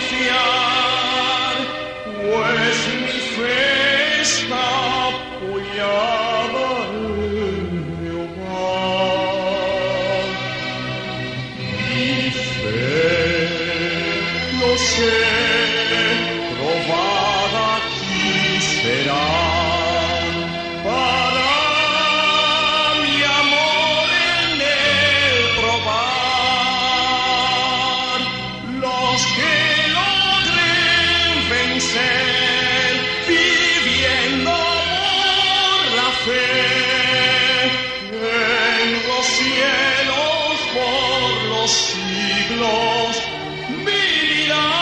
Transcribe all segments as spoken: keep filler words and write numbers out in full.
confiar, pues mi fe está apoyada en Jehová. Mi fe, lo sé, probada aquí será. Para mi amor en él probar, los que logren vencer, viviendo por la fe, en los cielos por los siglos vivirán.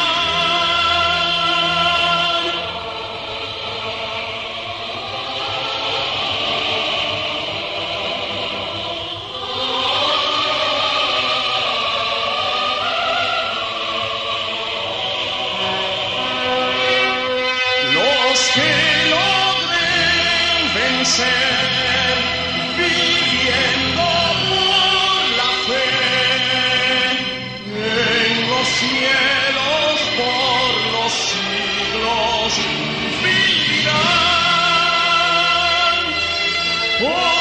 Los que logren vencer, viviendo por la fe, en los cielos por los siglos vivirán. Oh,